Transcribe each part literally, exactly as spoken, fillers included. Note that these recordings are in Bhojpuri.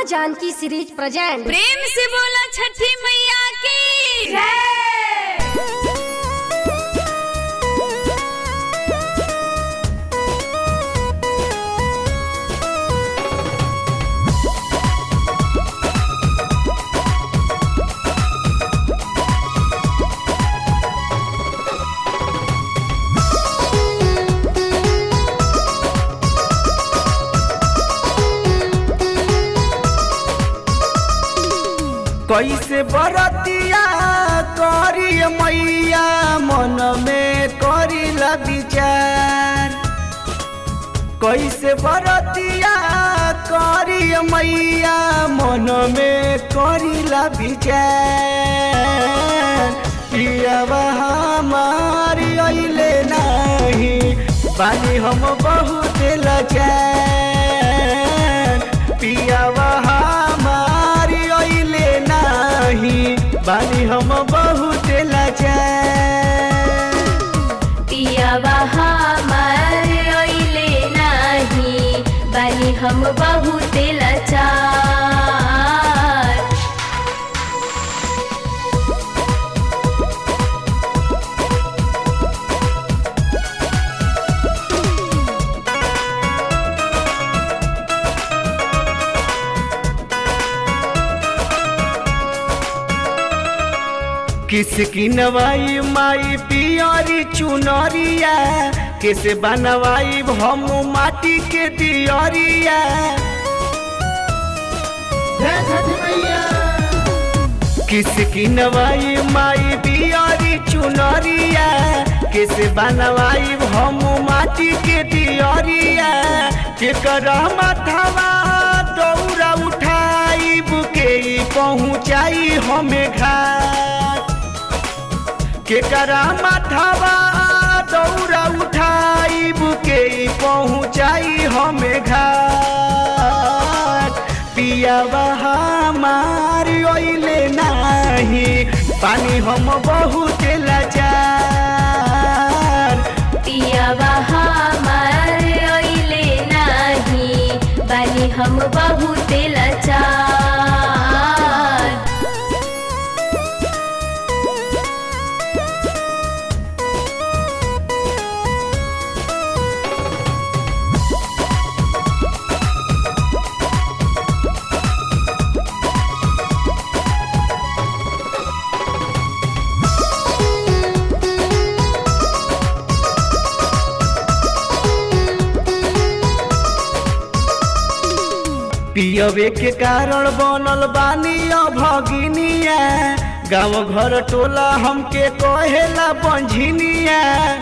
माँ जानकी सीरीज प्रेजेंट। प्रेम से बोला छठी मैया की जय। कैसे बरतिया करी मैया मन में करीला विचार। कैसे बरतिया करी मैया मन में करीला विचार। पियावा हमारी अइले नहीं बानी हम बहुत लाचार। पियावा हमारी अइले नहीं बानी हम बहुत लाचार। पियावा हमारे अइले नहीं बानी हम बहुत लाचार। किसकी नवाई माई पियरी चुनरिया। कैसे बनवाई हम माटी के दियरिया। किसकी नवाई माई पियरी चुनरिया। कैसे बनवाई हम माटी के दियरिया। केकरा माथावा दौरा उठाई बुके पहुँचाई हमें घाट। केकरा माथावा दौरा उठाई बुके पहुँचाई हमें घाट। पियावा हमारी अइले नहीं पानी हम बहुत लाचार। पियावा हमारे अइले नहीं बानी हम बहुत लाचार। पियवे के कारण बनल बानी भगिनिया। गाँव घर टोला हमके कहेला बंझिनिया।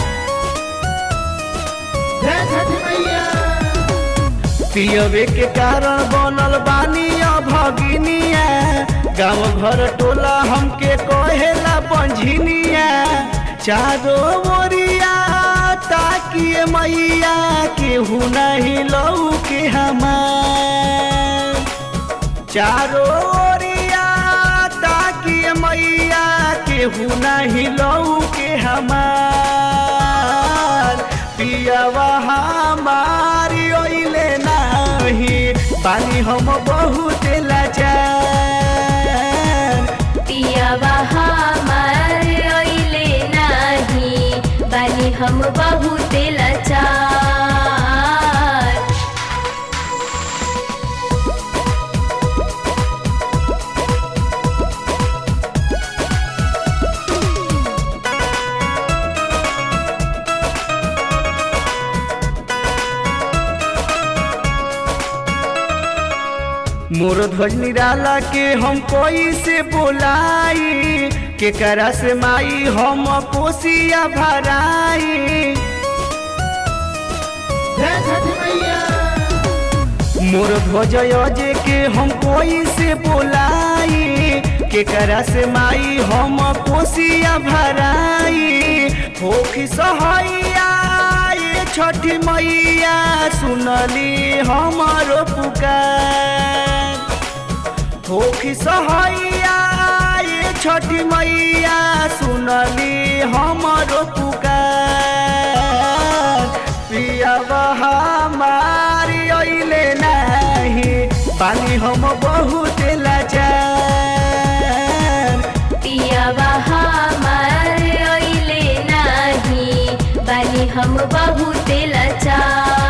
पियवे के कारण बनल बानी भगिनिया। गाँव घर टोला हमके कहेला बंझिनिया। चारो ओरिया ताकिए मैया केहू नहीं लौके हमार। चारो ओरिया ताकिए मैया केहू नहीं लौके हमार। पियावा हमारी अइले नहीं बानी हम बहुत लाचार। पियावा हमारे अइले नहीं बानी हम बहुत लाचार। मोर ध्वज निराला के हम कोई से बोलाई। केकरा से माई हम पोसिया भराई। मोर ध्वज अजे के हम कोई से बोलाई। केकरा से माई हम पोसिया भराई। होखी सहैया ये छठी मैया सुनली हमारो पुकार। होखी सहैया ये छठी मैया सुनली हमारो पुकार। पियावा हमारी अइले नहीं पानी हम बहुत लाचार। पियावा हमार अइले नाही बानी हम बहुत लाचार।